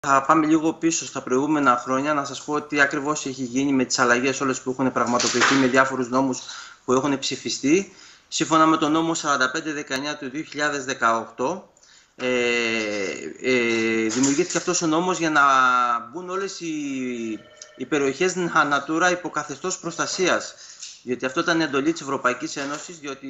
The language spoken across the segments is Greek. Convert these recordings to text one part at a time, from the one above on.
θα πάμε λίγο πίσω στα προηγούμενα χρόνια να σας πω τι ακριβώς έχει γίνει με τις αλλαγές όλες που έχουν πραγματοποιηθεί με διάφορους νόμους που έχουν ψηφιστεί. Σύμφωνα με τον νόμο 4519 του 2018, δημιουργήθηκε αυτός ο νόμος για να μπουν όλες οι περιοχές Natura υπό καθεστώς προστασίας. Διότι αυτό ήταν η εντολή της Ευρωπαϊκής Ένωσης, διότι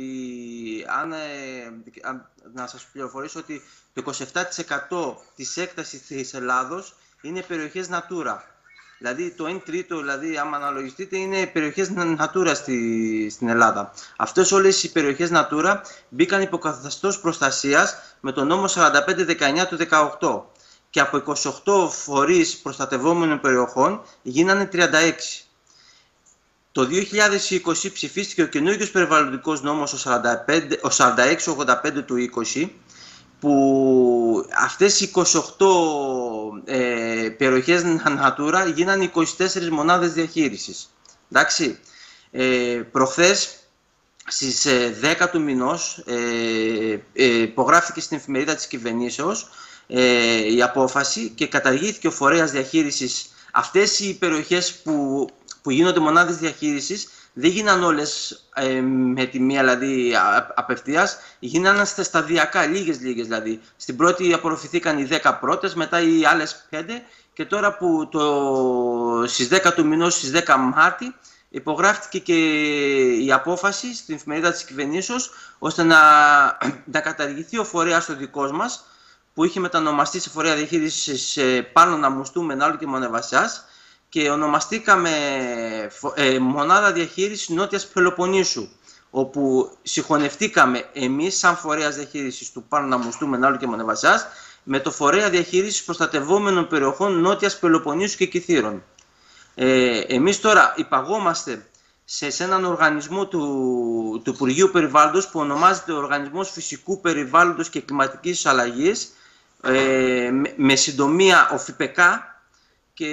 να σας πληροφορήσω ότι το 27% της έκτασης της Ελλάδος είναι περιοχές Natura. Δηλαδή το 1 τρίτο, δηλαδή άμα αναλογιστείτε, είναι περιοχές Natura στην Ελλάδα. Αυτές όλες οι περιοχές Natura μπήκαν υπό καθεστώς προστασίας με τον νόμο 4519 του 2018 και από 28 φορείς προστατευόμενων περιοχών γίνανε 36. Το 2020 ψηφίστηκε ο καινούργιος περιβαλλοντικός νόμος ο 4685 του 20, που αυτές οι 28 περιοχές Natura γίνανε 24 μονάδες διαχείρισης. Εντάξει, προχθές στις 10 του μηνός υπογράφηκε στην εφημερίδα της κυβερνήσεως η απόφαση και καταργήθηκε ο φορέας διαχείρισης. Αυτές οι περιοχές που γίνονται μονάδες διαχείρισης δεν γίναν όλες με τη μία, δηλαδή απευθείας, γίνανε σταδιακά, λίγες δηλαδή. Στην πρώτη απορροφηθήκαν οι 10 πρώτες, μετά οι άλλες 5 και τώρα που στις 10 του μηνός, στις 10 Μάρτη, υπογράφτηκε και η απόφαση στην εφημερίδα της κυβερνήσεως ώστε να καταργηθεί ο φορέας ο δικός μας που είχε μετανομαστεί σε φορέα διαχείρισης Πάνω Ναμουστού, Μενάλου και Μονεβασιάς και ονομαστήκαμε Μονάδα Διαχείρισης Νότιας Πελοποννήσου, όπου συγχωνευτήκαμε εμείς σαν φορέας διαχείρισης του Πάνω Ναμουστού, Μενάλου και Μονεβασιάς με το φορέα διαχείρισης προστατευόμενων περιοχών Νότιας Πελοποννήσου και Κιθήρων. Εμείς τώρα υπαγόμαστε σε έναν οργανισμό του Υπουργείου Περιβάλλοντος που ονομάζεται Οργανισμός Φυσικού Περιβάλλοντος και Κλιματικής Αλλαγής, με συντομία ΟΦΙΠΕΚΑ, και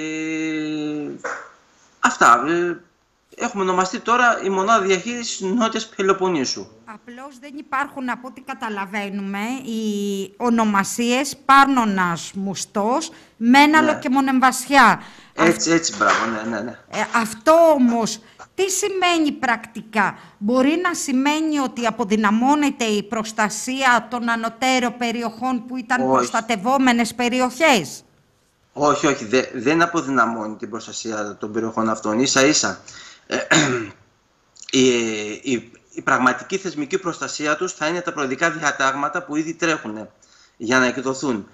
αυτά. Έχουμε ονομαστεί τώρα η Μονάδα Διαχείρισης Νότιας Πελοποννήσου. Απλώς δεν υπάρχουν, από ό,τι καταλαβαίνουμε, οι ονομασίες Πάρνονας, Μουστός, Μέναλο και Μονεμβασιά. Έτσι, μπράβο, ναι. Αυτό όμως τι σημαίνει πρακτικά? Μπορεί να σημαίνει ότι αποδυναμώνεται η προστασία των ανωτέρων περιοχών που ήταν προστατευόμενες περιοχές? Όχι, δεν αποδυναμώνει την προστασία των περιοχών αυτών. Ίσα-ίσα η πραγματική θεσμική προστασία τους θα είναι τα προεδρικά διατάγματα που ήδη τρέχουν για να εκδοθούν.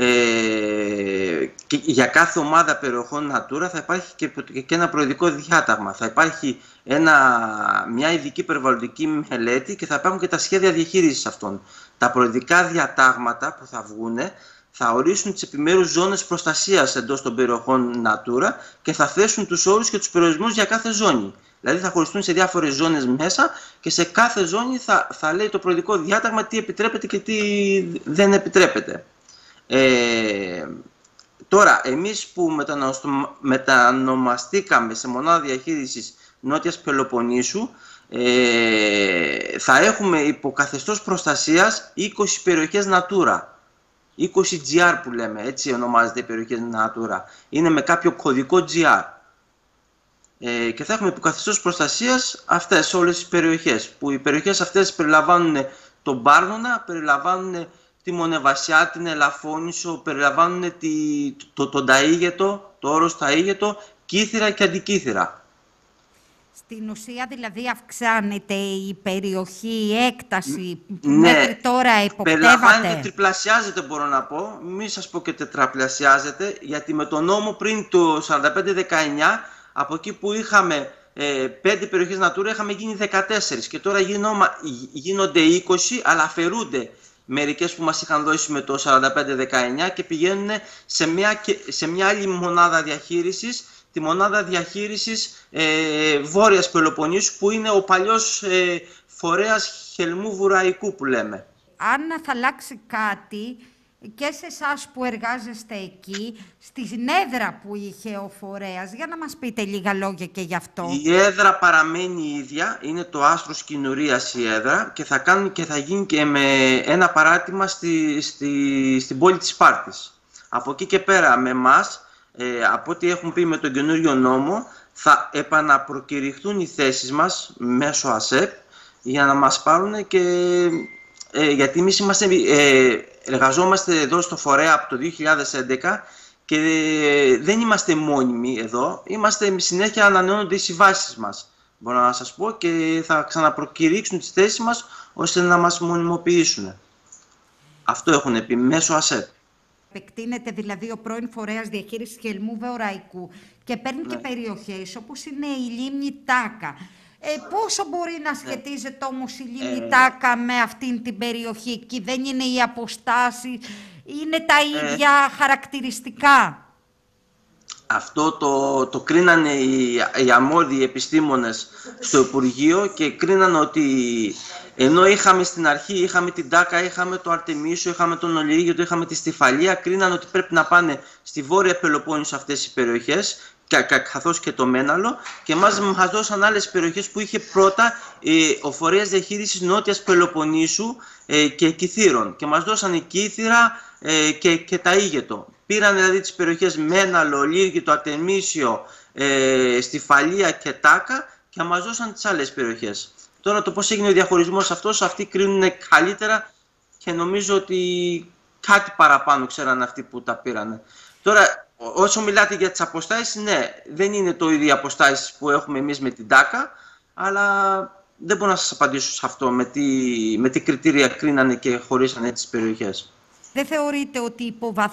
Και για κάθε ομάδα περιοχών Natura θα υπάρχει και ένα προεδρικό διάταγμα. Θα υπάρχει μια ειδική περιβαλλοντική μελέτη και θα υπάρχουν και τα σχέδια διαχείρισης αυτών. Τα προεδρικά διατάγματα που θα βγουν θα ορίσουν τις επιμέρους ζώνες προστασίας εντός των περιοχών Natura και θα θέσουν τους όρους και τους περιορισμούς για κάθε ζώνη. Δηλαδή θα χωριστούν σε διάφορες ζώνες μέσα και σε κάθε ζώνη θα λέει το προεδρικό διάταγμα τι επιτρέπεται και τι δεν επιτρέπεται. Τώρα, εμείς που μετανομαστήκαμε σε Μονάδα Διαχείρισης Νότιας Πελοποννήσου, θα έχουμε υποκαθεστώς προστασίας 20 περιοχές Natura. 20 GR που λέμε, έτσι ονομάζεται οι περιοχές Natura. Είναι με κάποιο κωδικό GR. Και θα έχουμε υποκαθεστώς προστασίας αυτές όλες τις περιοχές. Που οι περιοχές αυτές περιλαμβάνουν τον Πάρνονα, περιλαμβάνουν τη Μονεβασιά, την Ελαφώνησο, περιλαμβάνουν τον Ταΐγετο, το όρος Ταΐγετο, Κύθυρα και Αντικύθυρα. Στην ουσία δηλαδή αυξάνεται η περιοχή, η έκταση που μέχρι τώρα υποπτεύεται. Περιλαμβάνεται, τριπλασιάζεται μπορώ να πω, μη σας πω και τετραπλασιάζεται, γιατί με τον νόμο πριν το 45-19, από εκεί που είχαμε 5 περιοχές Natura είχαμε γίνει 14 και τώρα γίνονται 20, αλλά αφαιρούνται μερικές που μας είχαν δώσει με το 45-19 και πηγαίνουν σε μια άλλη μονάδα διαχείρισης, τη Μονάδα Διαχείρισης Βόρειας Πελοποννήσου, που είναι ο παλιός φορέας Χελμού Βουραϊκού που λέμε. Αν θα αλλάξει κάτι και σε εσάς που εργάζεστε εκεί, στην έδρα που είχε ο φορέας, για να μας πείτε λίγα λόγια και γι' αυτό. Η έδρα παραμένει η ίδια, είναι το Άστρος Κοινουρίας η έδρα και θα γίνει και με ένα παράρτημα στην πόλη της Σπάρτης. Από εκεί και πέρα με εμάς, από ό,τι έχουν πει με τον καινούριο νόμο, θα επαναπροκηρυχθούν οι θέσεις μας μέσω ΑΣΕΠ για να μας πάρουν και γιατί εμείς εργαζόμαστε εδώ στο φορέα από το 2011 και δεν είμαστε μόνιμοι εδώ, συνέχεια ανανεώνονται οι συμβάσεις μας, μπορώ να σας πω, και θα ξαναπροκηρύξουν τις θέσεις μας ώστε να μας μονιμοποιήσουν. Αυτό έχουν πει μέσω ΑΣΕΠ. Επεκτείνεται δηλαδή ο πρώην φορέας διαχείρισης Χελμού Βεωραϊκού και παίρνει και περιοχές όπως είναι η λίμνη Τάκα. Πόσο μπορεί να σχετίζεται όμως η λίμνη Τάκα με αυτήν την περιοχή και δεν είναι οι αποστάσεις, είναι τα ίδια χαρακτηριστικά? Αυτό το κρίνανε οι αρμόδιοι επιστήμονες στο Υπουργείο και κρίνανε ότι ενώ είχαμε στην αρχή, είχαμε την Τάκα, είχαμε το Αρτεμίσιο, είχαμε τον Ολυήγητο, είχαμε τη Στιφαλία, κρίνανε ότι πρέπει να πάνε στη Βόρεια Πελοπόννησο αυτές οι περιοχές, καθώς και το Μέναλο, και μας δώσαν άλλες περιοχές που είχε πρώτα ο φορέας διαχείρισης Νότιας Πελοποννήσου και Κιθήρων, και μας δώσαν Κύθυρα και τα Αίγετο. Πήραν δηλαδή τις περιοχές Μέναλο, Ολύργητο, Αρτεμίσιο, Στιφαλία και Τάκα και μας δώσαν τις άλλες περιοχές. Τώρα το πώς έγινε ο διαχωρισμός αυτός, αυτοί κρίνουν καλύτερα και νομίζω ότι κάτι παραπάνω ξέραν αυτοί που τα πήραν. Τώρα, όσο μιλάτε για τις αποστάσεις, ναι, δεν είναι το ίδιο οι αποστάσεις που έχουμε εμείς με την Τάκα, αλλά δεν μπορώ να σας απαντήσω σε αυτό, με τι κριτήρια κρίνανε και χωρίσανε τις περιοχές. Δεν θεωρείτε ότι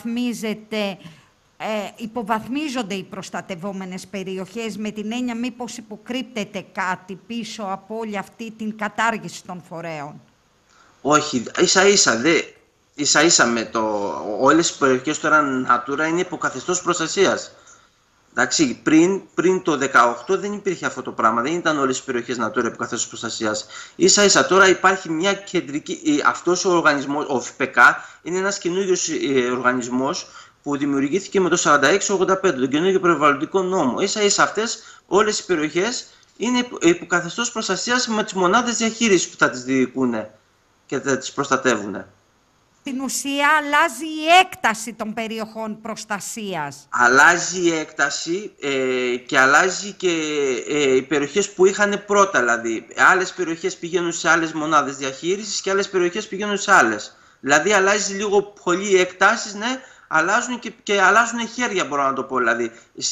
υποβαθμίζονται οι προστατευόμενες περιοχές, με την έννοια μήπως υποκρύπτεται κάτι πίσω από όλη αυτή την κατάργηση των φορέων? Όχι, ίσα-ίσα με όλες οι περιοχές τώρα Natura είναι υποκαθεστώς προστασίας. Εντάξει, πριν το 2018 δεν υπήρχε αυτό το πράγμα, δεν ήταν όλες οι περιοχές Natura υποκαθεστώς προστασίας. Ίσα-ίσα τώρα υπάρχει μια κεντρική, αυτός ο οργανισμός, ο ΦΠΚ, είναι ένας καινούριος οργανισμός που δημιουργήθηκε με το 46-85, τον καινούργιο περιβαλλοντικό νόμο. Ίσα-ίσα αυτές όλες οι περιοχές είναι υποκαθεστώς προστασίας με τις μονάδες διαχείρισης που θα τις διοικούν και θα τις προστατεύουν. Στην ουσία αλλάζει η έκταση των περιοχών προστασίας. Αλλάζει η έκταση και αλλάζει και οι περιοχές που είχαν πρώτα. Δηλαδή, άλλες περιοχές πηγαίνουν σε άλλες μονάδες διαχείρισης και άλλες περιοχές πηγαίνουν σε άλλες. Δηλαδή, αλλάζει λίγο πολύ οι εκτάσεις, ναι, αλλάζουν και αλλάζουν χέρια, μπορώ να το πω. Δηλαδή,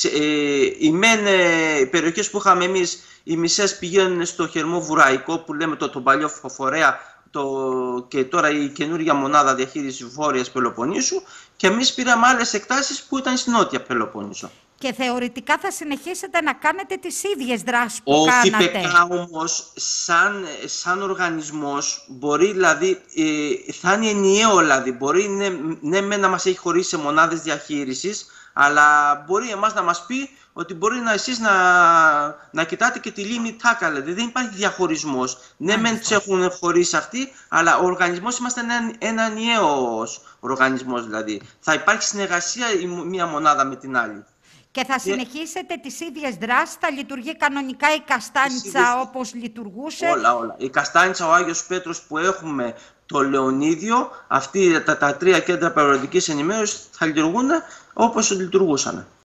οι περιοχές που είχαμε εμείς, οι μισές πηγαίνουν στο Χερμό Βουραϊκό, που λέμε τον παλιό φορέα, και τώρα η καινούργια μονάδα διαχείρισης Βόρειας Πελοποννήσου, και εμείς πήραμε άλλες εκτάσεις που ήταν στη Νότια Πελοπόννησο. Και θεωρητικά θα συνεχίσετε να κάνετε τις ίδιες δράσεις που κάνατε. Ο ΦΠΚ όμως σαν οργανισμός μπορεί, δηλαδή, θα είναι ενιαίο, δηλαδή, μπορεί ναι να μας έχει χωρίσει σε μονάδες διαχείρισης, αλλά μπορεί εμάς να μας πει ότι μπορεί εσείς να κοιτάτε και τη λίμνη Τάκα, δηλαδή δεν υπάρχει διαχωρισμός. Ναι, μεν τους έχουν χωρίσει αυτοί, αλλά ο οργανισμός είμαστε ένα ενιαίος οργανισμός, δηλαδή. Θα υπάρχει συνεργασία η μία μονάδα με την άλλη. Και θα συνεχίσετε τις ίδιες δράσεις, θα λειτουργεί κανονικά η Καστάνιτσα όπως λειτουργούσε? Όλα. Η Καστάνιτσα, ο Άγιος Πέτρος που έχουμε, το Λεωνίδιο, τα τρία κέντρα περιβαλλοντικής ενημέρωσης θα λειτουργούν όπως λειτουργούσαν.